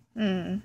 Hmm.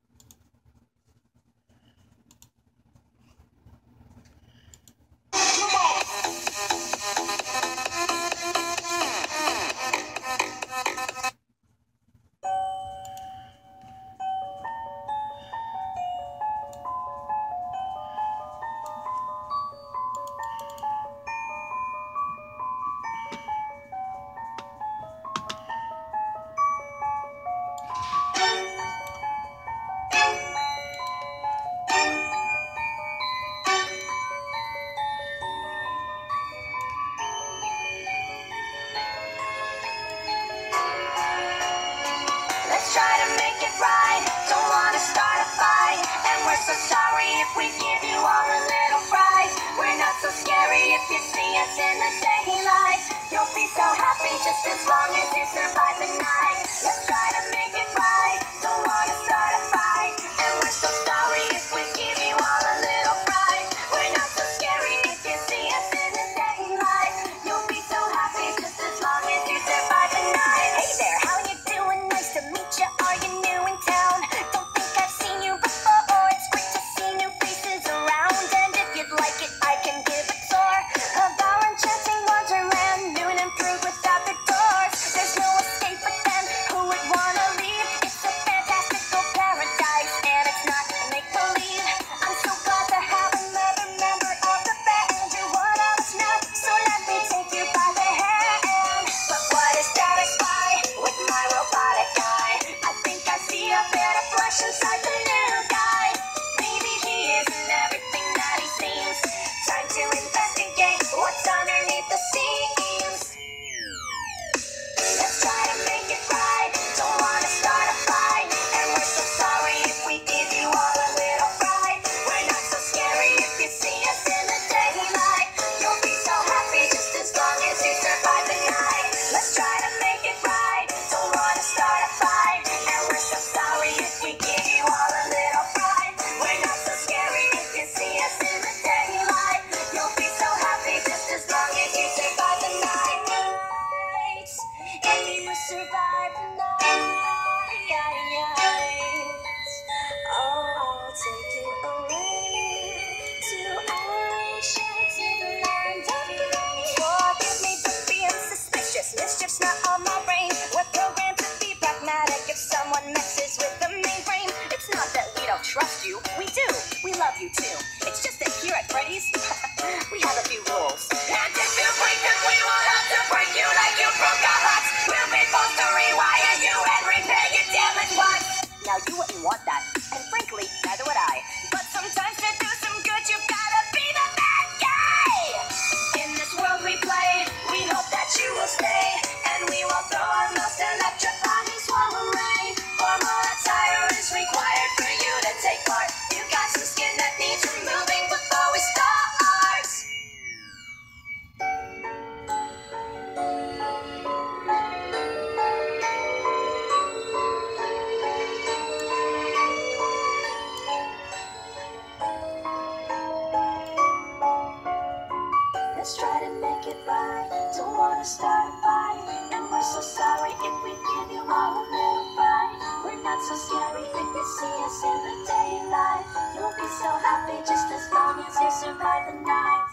Let's try to make it right. Don't wanna start a fight. And we're so sorry if we give you all a little fright. We're not so scary if you see us in the daylight. You'll be so happy just as long as you survive the night. Let's try to make it right. Don't wanna start a fight. And we're so sorry if we give you all a little fright. We're not so scary if you see us in the daylight. You'll be so happy just as long as you survive the night. Hey there, how you doing? Nice to meet you. Are you new in town? Don't think I've seen you before. It's great to see new faces around. And if you'd like it, I can give a tour of our enchanting wonderland. New and improved without the doors. There's no escape, but then who would wanna leave? It's a fantastical paradise, and it's not make-believe. I'm so glad to have another member of the band. You're one of us now, so let me take you by the hand. But what is that I spy with my robotic eye? I think I see a bit of flesh inside the new guy. Maybe he isn't everything that he seems. Time to investigate what's underneath the scenes. Let's try to make it right. Don't wanna start a fight. And we're so sorry if we give you all a little fright. We're not so scary if you see us in the daylight. You'll be so happy just as long as you survive the night. Let's try to make it right. Don't wanna start a fight. And we're so sorry if we give you all a little fright. We're not so scary if you see us in the daylight. You'll be so happy just as long as you survive the night. If you survive the night, I'll take you away to enchanted land of grace. Forgive me for being suspicious. Mischief's not on my brain. We're programmed to be pragmatic. If someone messes with the main frame, it's not that we don't trust you. We do. We love you too. It's just that here at Freddy's, we have a few rules. And if you break them, we will have to break you like you broke our hearts. We'll be forced to rewire you and repair your damaged parts. Now you wouldn't want that, and frankly, neither would I. But sometimes to do some good, you've gotta be the bad guy. In this world we play, we hope that you will stay, and we will throw our most electrifying swallow ray. Formal attire is required for you to take part. You got some skin that needs removing before we start. Let's try to make it right. Don't wanna start a fight. And we're so sorry if we give you all a little fright. We're not so scary if you see us in the daylight. You'll be so happy just as long as you survive the night.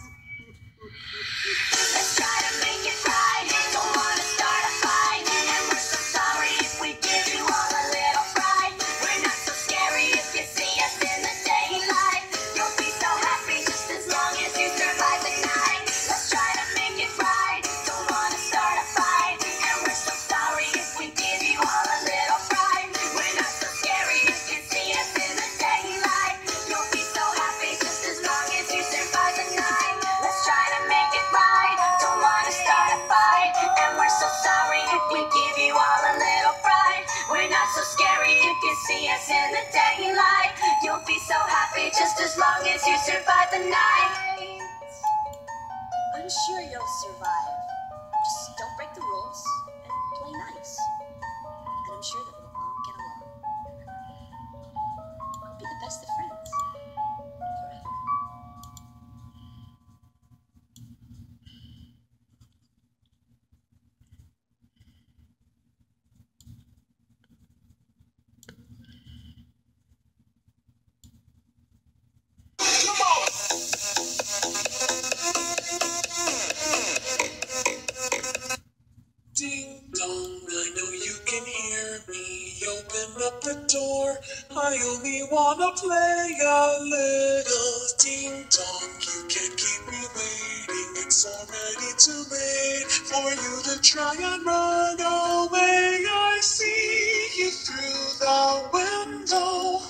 Let's try to make it right. Don't wanna start a fight. And we're so sorry if we give you all a little fright. We're not so scary if you see us in the daylight. You'll be so happy just as long as you survive the night. Let's try to make it right. Don't wanna start a fight. And we're so sorry if we give you all a little fright. We're not so scary if you see us in the daylight. You'll be so happy just as long as you survive the night. Let's try to make it right. Don't wanna start a fight. And we're so sorry if we give you all a little fright. We're not so scary if you see us in the daylight. You'll be so happy just as long as you survive the night. I'm sure you'll survive. Just don't break the rules and play nice. And I'm sure that we'll all get along. We'll be the best of friends. Forever. wanna play a little ding dong. You can't keep me waiting, it's already too late for you to try and run away. I see you through the window.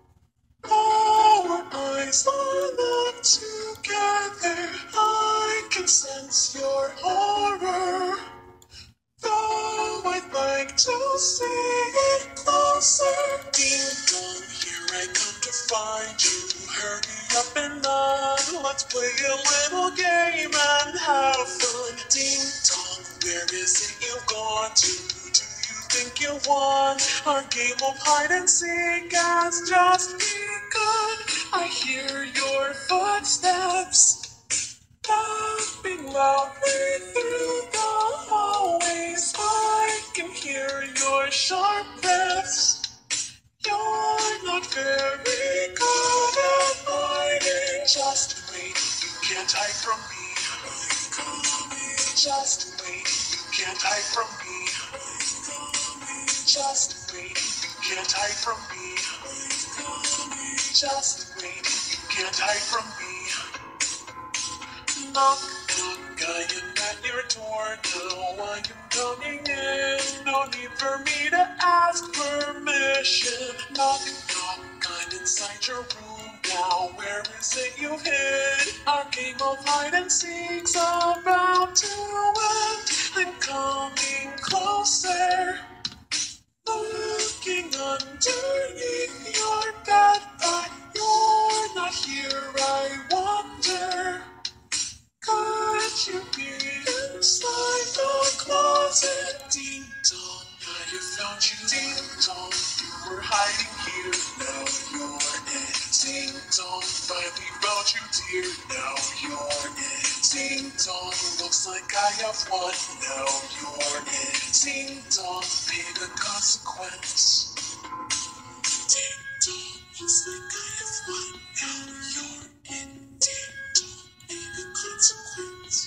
Our eyes are locked together. I can sense your horror. Though I'd like to see it closer. Ding dong, here I come to find you. Hurry up and run. Let's play a little game and have fun. Ding dong, where is it you've gone to? Do you think you won? Our game of hide and seek has just begun. I hear your footsteps laughing loudly through the hallways. I can hear your sharp breaths. You're not very good at hiding. Just wait, you can't hide from me. Just wait, you can't hide from me. Just wait, you can't hide from me. Just wait, you can't hide from me. Knock, knock, I am at your door now. I am coming in. No need for me to ask permission. Knock, knock, I'm inside your room now. Where is it you've hid? Our game of hide and seek's about to end. I'm coming closer. Looking underneath your bed, but you're not here, I wonder. Could you be inside the closet? Ding dong, I have found you. Ding dong, you were hiding here. Now you're in. Ding dong, finally found you, dear. Now you're in. Ding dong, looks like I have won. Now you're in. Ding dong, pay the consequence. Ding dong, looks like I have won. Now you're in. Ding dong, pay the consequence.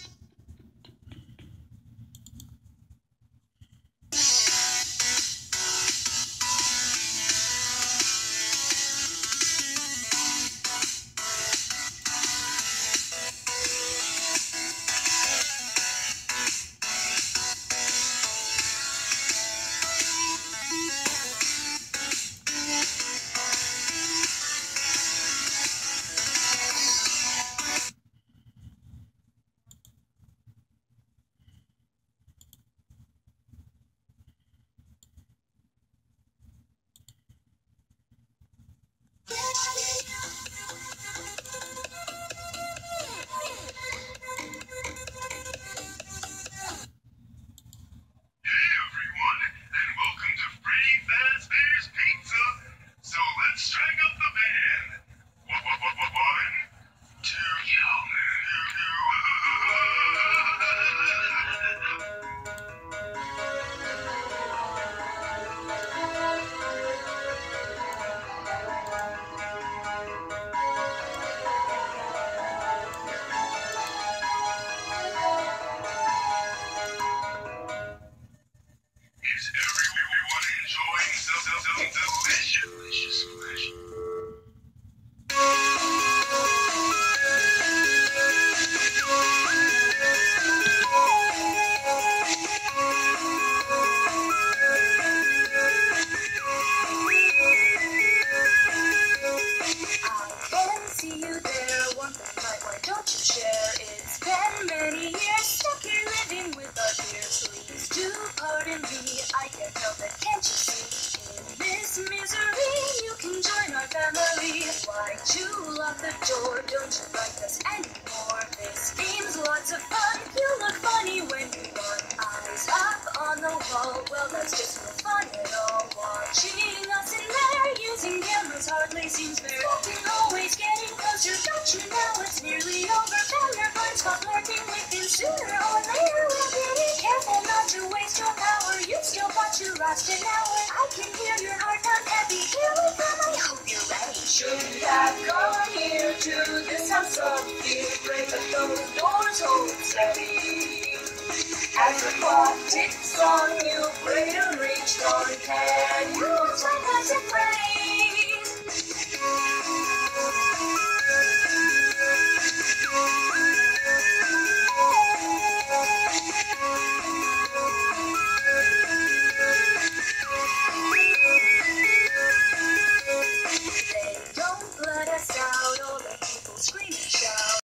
As the clock ticks on, you pray to reach on. Can you find us